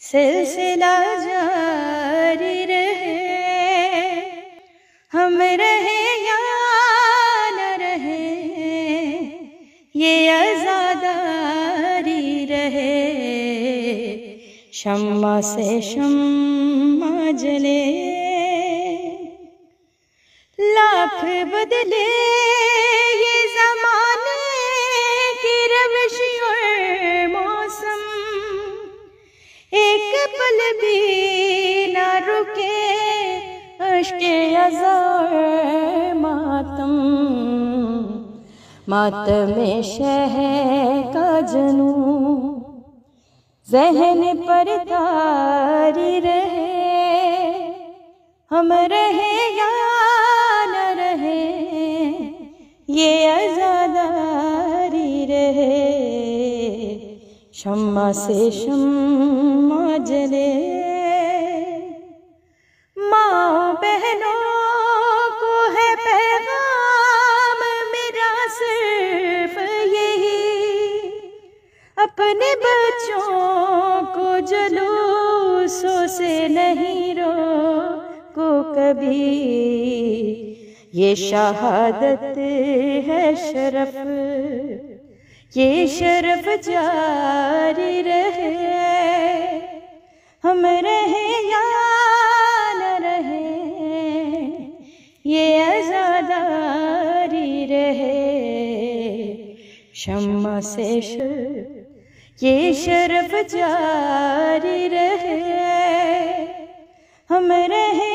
सिलसिला जारी रहे, हम रहे या न रहे, ये आज़ादारी रहे। शम्मा से शम्मा जले, लाख बदले ये ज़माने की रविश और मौसम, एक पल भी ना रुके अश्के अज़ार मातम। मातमे शह का जनू ज़हन पर तारी रहे, हम रहे या न रहे, ये आज़ादारी रहे। शम्मा से शम्मा जले, माँ बहनों को है पैगाम मेरा सिर्फ यही, अपने बच्चों को जुलूसों से नहीं रोको कभी। ये शहादत है शरफ, ये शरफ जारी रहे, हम रहे या न रहे, ये आज़ादारी रहे। शम्मा से ये शरफ जारी रहे, हम रहे